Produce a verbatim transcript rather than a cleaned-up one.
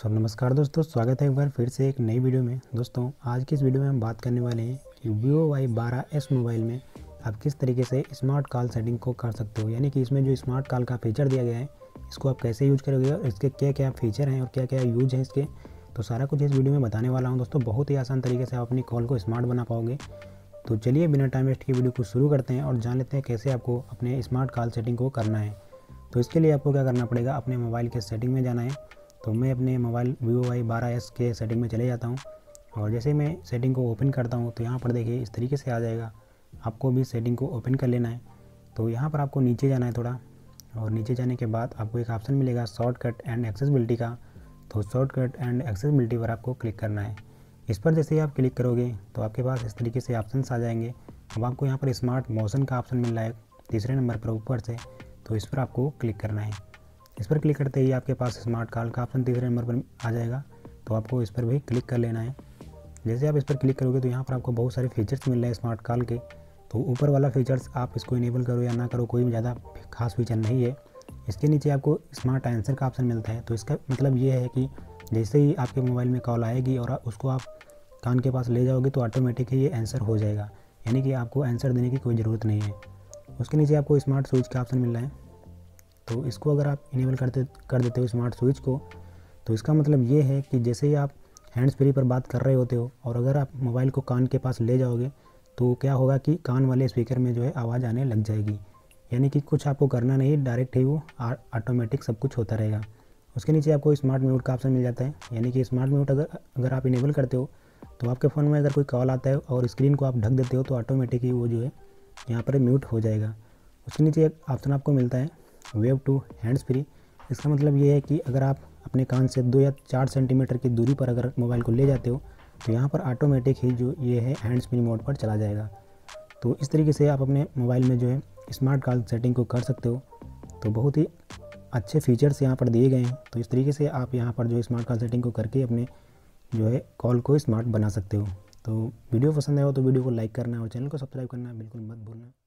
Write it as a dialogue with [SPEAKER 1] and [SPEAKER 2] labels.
[SPEAKER 1] सो नमस्कार दोस्तों, स्वागत है एक बार फिर से एक नई वीडियो में। दोस्तों आज की इस वीडियो में हम बात करने वाले हैं कि वीवो वाई बारह एस मोबाइल में आप किस तरीके से स्मार्ट कॉल सेटिंग को कर सकते हो। यानी कि इसमें जो स्मार्ट कॉल का फीचर दिया गया है, इसको आप कैसे यूज करोगे और इसके क्या क्या फीचर हैं और क्या क्या यूज है इसके, तो सारा कुछ इस वीडियो में बताने वाला हूँ। दोस्तों बहुत ही आसान तरीके से आप अपनी कॉल को स्मार्ट बना पाओगे। तो चलिए बिना टाइम वेस्ट की वीडियो को शुरू करते हैं और जान लेते हैं कैसे आपको अपने स्मार्ट कॉल सेटिंग को करना है। तो इसके लिए आपको क्या करना पड़ेगा, अपने मोबाइल के सेटिंग में जाना है। तो मैं अपने मोबाइल वीवो वाई बारह एस के सेटिंग में चले जाता हूँ और जैसे मैं सेटिंग को ओपन करता हूँ तो यहाँ पर देखिए इस तरीके से आ जाएगा। आपको भी सेटिंग को ओपन कर लेना है। तो यहाँ पर आपको नीचे जाना है थोड़ा, और नीचे जाने के बाद आपको एक ऑप्शन मिलेगा शॉर्टकट एंड एक्सेसिबिलिटी का। तो शॉर्टकट एंड एक्सेसिबिलिटी पर आपको क्लिक करना है। इस पर जैसे ही आप क्लिक करोगे तो आपके पास इस तरीके से ऑप्शन आ जाएंगे। अब आपको यहाँ पर स्मार्ट मोशन का ऑप्शन मिल रहा है तीसरे नंबर पर ऊपर से, तो इस पर आपको क्लिक करना है। इस पर क्लिक करते ही आपके पास स्मार्ट कॉल का ऑप्शन तीसरे नंबर पर आ जाएगा, तो आपको इस पर भी क्लिक कर लेना है। जैसे आप इस पर क्लिक करोगे तो यहाँ पर आपको बहुत सारे फीचर्स मिल रहे हैं स्मार्ट कॉल के। तो ऊपर वाला फीचर्स आप इसको इनेबल करो या ना करो, कोई ज़्यादा खास फीचर नहीं है। इसके नीचे आपको स्मार्ट आंसर का ऑप्शन मिलता है। तो इसका मतलब ये है कि जैसे ही आपके मोबाइल में कॉल आएगी और उसको आप कान के पास ले जाओगे तो ऑटोमेटिक ही ये आंसर हो जाएगा, यानी कि आपको आंसर देने की कोई ज़रूरत नहीं है। उसके नीचे आपको स्मार्ट स्विच का ऑप्शन मिल रहा है। तो इसको अगर आप इनेबल करते कर देते हो स्मार्ट स्विच को, तो इसका मतलब ये है कि जैसे ही आप हैंड्स फ्री पर बात कर रहे होते हो और अगर आप मोबाइल को कान के पास ले जाओगे तो क्या होगा कि कान वाले स्पीकर में जो है आवाज़ आने लग जाएगी। यानी कि कुछ आपको करना नहीं, डायरेक्ट ही वो ऑटोमेटिक सब कुछ होता रहेगा। उसके नीचे आपको स्मार्ट म्यूट का ऑप्शन मिल जाता है। यानी कि स्मार्ट म्यूट अगर अगर आप इनेबल करते हो तो आपके फ़ोन में अगर कोई कॉल आता है और स्क्रीन को आप ढक देते हो तो ऑटोमेटिक ही वो जो है यहाँ पर म्यूट हो जाएगा। उसके नीचे एक ऑप्शन आपको मिलता है वेव टू हैंड्स फ्री। इसका मतलब ये है कि अगर आप अपने कान से दो या चार सेंटीमीटर की दूरी पर अगर मोबाइल को ले जाते हो तो यहाँ पर ऑटोमेटिक ही जो ये है हैंड्स फ्री मोड पर चला जाएगा। तो इस तरीके से आप अपने मोबाइल में जो है स्मार्ट कॉल सेटिंग को कर सकते हो। तो बहुत ही अच्छे फीचर्स यहाँ पर दिए गए हैं। तो इस तरीके से आप यहाँ पर जो स्मार्ट कॉल सेटिंग को करके अपने जो है कॉल को स्मार्ट बना सकते हो। तो वीडियो पसंद आया हो तो वीडियो को लाइक करना और चैनल को सब्सक्राइब करना बिल्कुल मत भूलना।